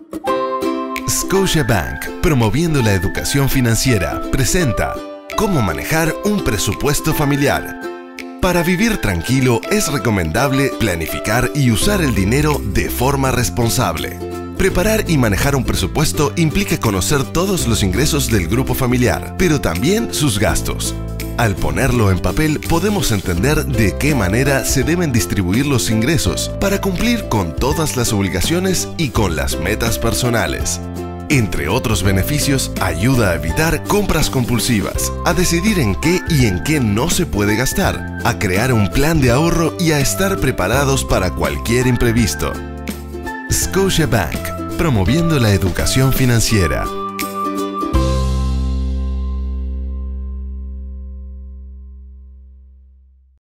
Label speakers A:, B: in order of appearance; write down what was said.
A: Scotiabank, promoviendo la educación financiera, presenta cómo manejar un presupuesto familiar. Para vivir tranquilo es recomendable planificar y usar el dinero de forma responsable. Preparar y manejar un presupuesto implica conocer todos los ingresos del grupo familiar, pero también sus gastos. Al ponerlo en papel podemos entender de qué manera se deben distribuir los ingresos para cumplir con todas las obligaciones y con las metas personales. Entre otros beneficios, ayuda a evitar compras compulsivas, a decidir en qué y en qué no se puede gastar, a crear un plan de ahorro y a estar preparados para cualquier imprevisto. Scotiabank, promoviendo la educación financiera.